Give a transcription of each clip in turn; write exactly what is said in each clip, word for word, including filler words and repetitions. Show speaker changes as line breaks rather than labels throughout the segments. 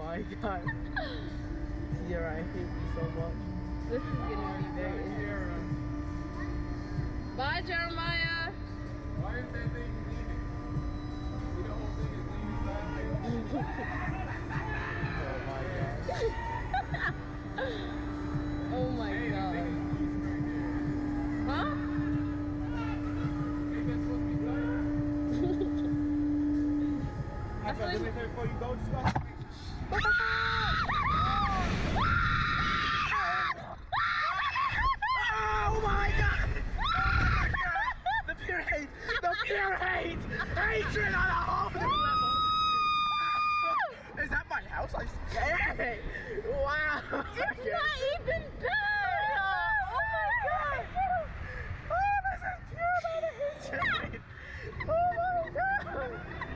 my god. Tiara, I hate you so much.
This is gonna be very interesting. Bye, Jeremiah.
Why is that thing leaving? See, the whole thing is leaving sideways.
Oh my god.
Oh my
Hey,
god.
that thing is losing right there.
Huh?
Ain't that supposed to be done?
I
feel like-
do me a favor before you go, just go. Oh my god! Oh my god! The pure hate! The pure hate! Hatred on a whole new level! Is that my house? I scared! Wow!
It's not even bad! Oh my god!
Oh, this is pure amount of hatred! Oh my god!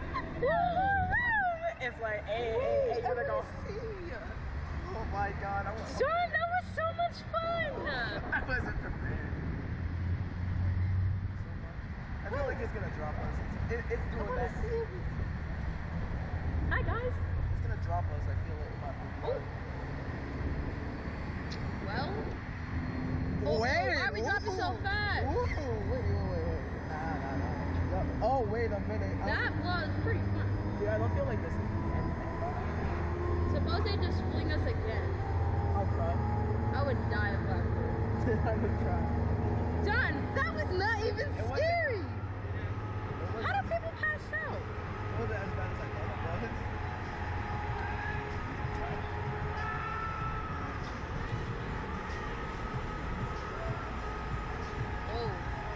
It's like, hey, hey, hey, you're gonna go see ya! Oh my god, I was
John, that was so much fun!
I wasn't prepared. I feel like it's gonna drop us. It's, it, it's doing that.
Hi guys.
It's gonna drop us. I feel like it might be.
Well. Oh,
wait.
why are we dropping so fast?
Ooh, wait, wait, wait, wait. Nah, nah, nah. Oh, wait a minute.
That was pretty fun.
Dude, I don't feel like this is the end.
Suppose they just fling us again.
I'll cry.
I would die of laughter.
I would cry.
John, that was not even
It wasn't-
scary.
It wasn't-
How do people pass out?
It wasn't as bad as I thought it was.
Oh,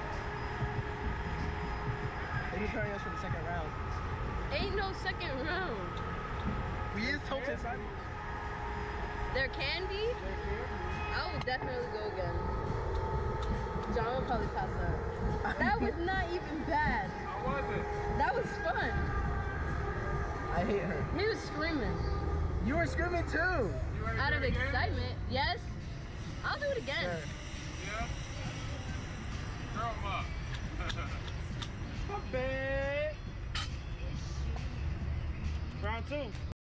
They're preparing us for the second round.
ain't no second round.
We is tilted side.
There can be. I will definitely go again. John will probably pass out. That was not even bad.
How was it?
That was fun.
I hate her.
He was screaming
You were screaming too.
You ready
out
to
of
do it again?
excitement. Yes, I'll do it again.
Sure.
Yeah? Throw 'em up.
My bad. Round two.